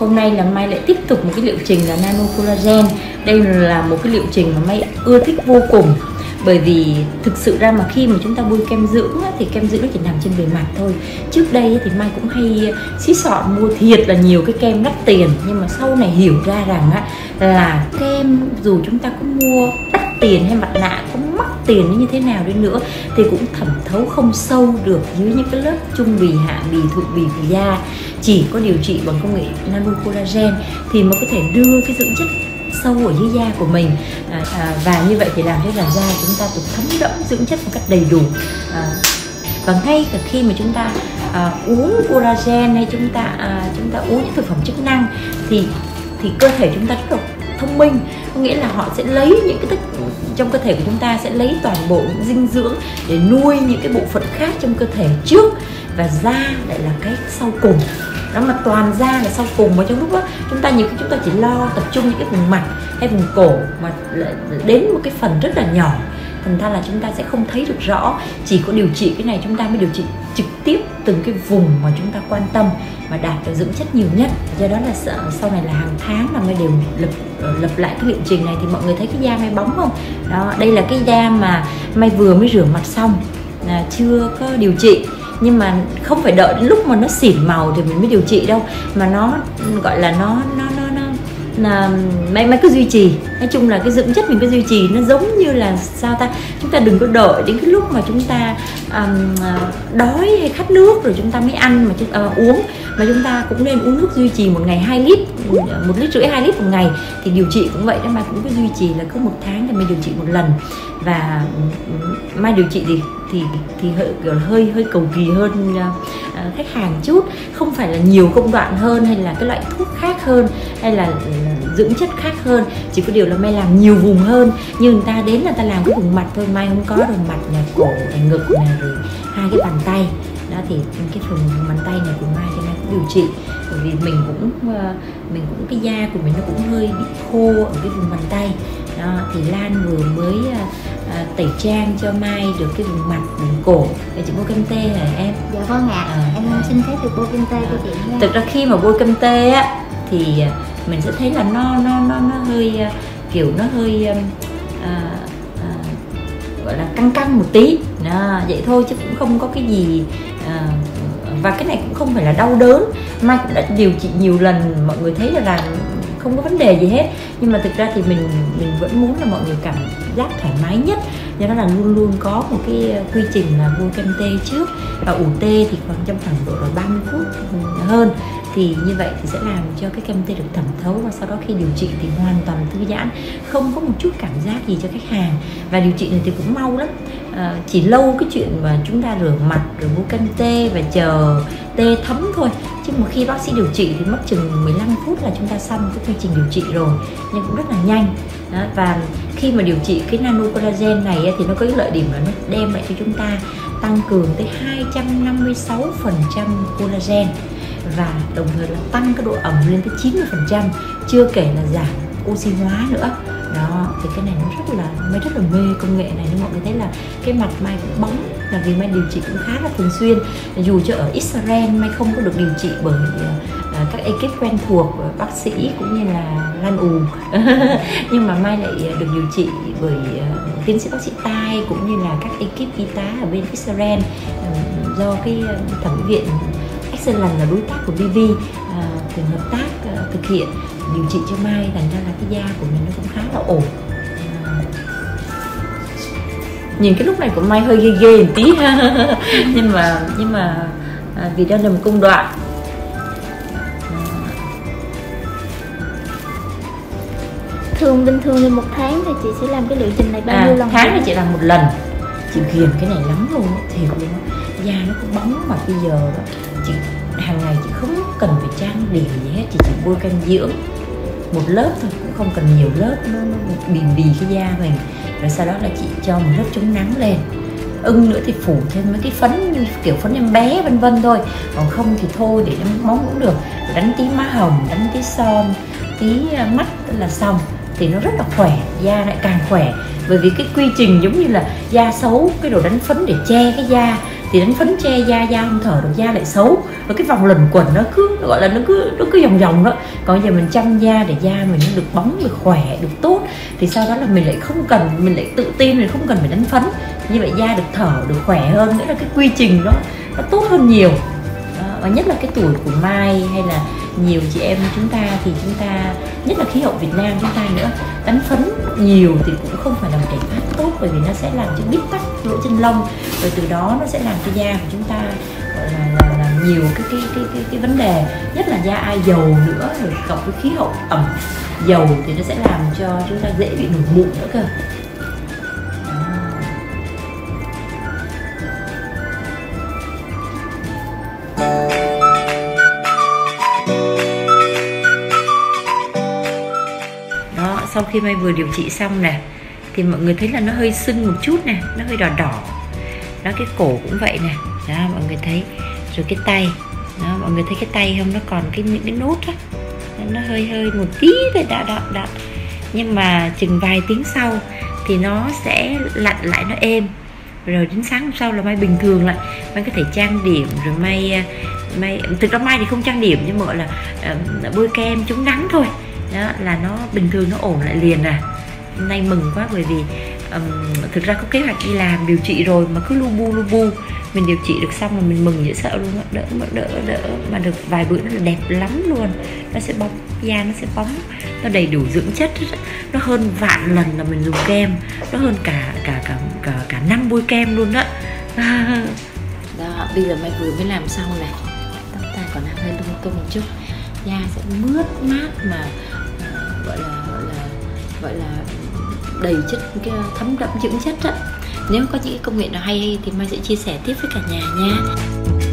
Hôm nay là Mai lại tiếp tục một cái liệu trình là Nano Collagen. Đây là một cái liệu trình mà Mai ưa thích vô cùng. Bởi vì thực sự ra mà khi mà chúng ta bôi kem dưỡng thì kem dưỡng nó chỉ nằm trên bề mặt thôi. Trước đây thì Mai cũng hay xí xọn mua thiệt là nhiều cái kem đắt tiền. Nhưng mà sau này hiểu ra rằng là kem dù chúng ta có mua đắt tiền hay mặt nạ có mắc tiền như thế nào đi nữa thì cũng thẩm thấu không sâu được dưới những cái lớp trung bì, hạ bì, thượng bì của da. Chỉ có điều trị bằng công nghệ Nano Collagen thì mới có thể đưa cái dưỡng chất sâu ở dưới da của mình, và như vậy thì làm cho làn da chúng ta được thấm đẫm dưỡng chất một cách đầy đủ. Và ngay cả khi mà chúng ta uống collagen hay chúng ta uống những thực phẩm chức năng thì cơ thể chúng ta rất là thông minh, có nghĩa là họ sẽ lấy những cái trong cơ thể của chúng ta sẽ lấy toàn bộ những dinh dưỡng để nuôi những cái bộ phận khác trong cơ thể trước, và da lại là cái sau cùng. Đó, mà toàn da là sau cùng, mà trong lúc đó chúng ta chỉ lo tập trung những cái vùng mặt hay vùng cổ mà đến một cái phần rất là nhỏ, thành ra là chúng ta sẽ không thấy được rõ. Chỉ có điều trị cái này chúng ta mới điều trị trực tiếp từng cái vùng mà chúng ta quan tâm và đạt được dưỡng chất nhiều nhất. Do đó là sau này là hàng tháng là Mai đều lập lại cái liệu trình này. Thì mọi người thấy cái da Mai bóng không? Đó, đây là cái da mà Mai vừa mới rửa mặt xong, chưa có điều trị. Nhưng mà không phải đợi đến lúc mà nó xỉn màu thì mình mới điều trị đâu, mà nó gọi là nó Mai cứ duy trì. Nói chung là cái dưỡng chất mình cứ duy trì, nó giống như là sao ta, chúng ta đừng có đợi đến cái lúc mà chúng ta đói hay khát nước rồi chúng ta mới ăn mà uống, mà chúng ta cũng nên uống nước duy trì một ngày 2 lít, 1,5 lít 2 lít một ngày. Thì điều trị cũng vậy đó, Mai cũng cứ duy trì là cứ 1 tháng thì mình điều trị một lần. Và Mai điều trị thì hơi cầu kỳ hơn khách hàng chút, không phải là nhiều công đoạn hơn hay là cái loại thuốc khác hơn hay là dưỡng chất khác hơn, chỉ có điều là Mai làm nhiều vùng hơn. Nhưng người ta đến là ta làm cái vùng mặt thôi, Mai không có rồi mặt này, cổ này, ngực này, rồi 2 cái bàn tay đó, thì cái phần bàn tay này của Mai thì Mai cũng điều trị. Bởi vì mình cũng cái da của mình nó cũng hơi bị khô ở cái vùng bàn tay đó, thì Lan vừa mới tẩy trang cho Mai được cái vùng mặt, vùng cổ để chị bôi kem tê hả em? Dạ vâng ạ. Em xin phép được bôi kem tê cho chị nha. Thực ra khi mà bôi kem tê á thì mình sẽ thấy là nó hơi kiểu nó hơi gọi là căng một tí đó, vậy thôi chứ cũng không có cái gì. Và cái này cũng không phải là đau đớn. Mai cũng đã điều trị nhiều lần, mọi người thấy là không có vấn đề gì hết. Nhưng mà thực ra thì mình vẫn muốn là mọi người cảm giác thoải mái nhất, do đó là luôn luôn có một cái quy trình là bôi kem tê trước và ủ tê thì trong khoảng độ là 30 phút hơn. Thì như vậy thì sẽ làm cho cái kem tê được thẩm thấu, và sau đó khi điều trị thì hoàn toàn thư giãn, không có một chút cảm giác gì cho khách hàng. Và điều trị này thì cũng mau lắm, chỉ lâu cái chuyện mà chúng ta rửa mặt rồi bôi kem tê và chờ tê thấm thôi. Chứ mà khi bác sĩ điều trị thì mất chừng 15 phút là chúng ta xong cái quy trình điều trị rồi, nhưng cũng rất là nhanh. Đó, và khi mà điều trị cái Nano Collagen này thì nó có cái lợi điểm là nó đem lại cho chúng ta tăng cường tới 256% collagen, và đồng thời là tăng cái độ ẩm lên tới 90%, chưa kể là giảm oxy hóa nữa. Đó, thì cái này nó rất là mê công nghệ này, nên mọi người thấy là cái mặt Mai cũng bóng là vì Mai điều trị cũng khá là thường xuyên. Dù cho ở Israel Mai không có được điều trị bởi các ekip quen thuộc, bác sĩ cũng như là Lan ù nhưng mà Mai lại được điều trị bởi tiến sĩ bác sĩ tai cũng như là các ekip y tá ở bên Israel, do cái thẩm mỹ viện Excellent là đối tác của BV cùng hợp tác thực hiện điều trị cho Mai, thành ra là cái da của mình nó cũng khá là ổn. Nhìn cái lúc này của Mai hơi ghê một tí nhưng mà vì đây là một công đoạn. Bình thường thì 1 tháng thì chị sẽ làm cái liệu trình này bao nhiêu lần? Tháng thì chị làm 1 lần. Chị ghiền cái này lắm luôn, thiệt luôn. Da nó cũng bóng, mà bây giờ chị hàng ngày chị không cần phải trang điểm gì hết, chị chỉ bôi kem dưỡng 1 lớp thôi, cũng không cần nhiều lớp, nó bì cái da mình. Rồi sau đó là chị cho một lớp chống nắng lên, nữa thì phủ thêm mấy cái phấn như kiểu phấn em bé vân vân thôi, còn không thì thôi để nó bóng cũng được. Rồi đánh tí má hồng, đánh tí son, tí mắt là xong, thì nó rất là khỏe, da lại càng khỏe. Bởi vì cái quy trình giống như là da xấu, cái đồ đánh phấn để che cái da, thì đánh phấn che da, da không thở được, da lại xấu, và cái vòng luẩn quẩn nó gọi là nó cứ vòng vòng đó. Còn giờ mình chăm da để da mình nó được bóng, được khỏe, được tốt, thì sau đó là mình lại không cần, mình lại tự tin, mình không cần phải đánh phấn, như vậy da được thở, được khỏe hơn, nghĩa là cái quy trình đó nó tốt hơn nhiều. Và nhất là cái tuổi của Mai hay là nhiều chị em chúng ta, thì chúng ta, nhất là khí hậu Việt Nam chúng ta nữa, đánh phấn nhiều thì cũng không phải là một giải pháp tốt, bởi vì nó sẽ làm cho bít tắc lỗ chân lông, rồi từ đó nó sẽ làm cho da của chúng ta gọi là nhiều cái vấn đề, nhất là da ai dầu nữa, rồi cộng với khí hậu ẩm dầu thì nó sẽ làm cho chúng ta dễ bị nổi mụn nữa cơ. Sau khi Mai vừa điều trị xong nè, thì mọi người thấy là nó hơi sưng một chút nè, nó hơi đỏ đỏ. Đó, cái cổ cũng vậy nè, đó mọi người thấy. Rồi cái tay, đó mọi người thấy cái tay không, nó còn những cái nốt á, nó hơi một tí thôi, đó. Nhưng mà chừng vài tiếng sau thì nó sẽ lặn lại, nó êm. Rồi đến sáng hôm sau là Mai bình thường lại, Mai có thể trang điểm, rồi Mai thực ra Mai thì không trang điểm, nhưng mà gọi là bôi kem chống nắng thôi. Đó là nó bình thường, nó ổn lại liền à. Hôm nay mừng quá, bởi vì thực ra có kế hoạch đi làm điều trị rồi mà cứ lu bu mình điều trị được xong là mình mừng dễ sợ luôn á, đỡ mà được vài bữa nó là đẹp lắm luôn. Nó sẽ bóng, da nó sẽ bóng, nó đầy đủ dưỡng chất, nó hơn vạn lần là mình dùng kem, nó hơn cả năm bôi kem luôn đó. Đó, bây giờ Mai vừa mới làm xong này, tóc tai còn đang hơi lung tung một chút, da sẽ mướt mát mà gọi là đầy chất, cái thấm đẫm dưỡng chất á. Nếu có những cái công nghệ nào hay thì Mai sẽ chia sẻ tiếp với cả nhà nha.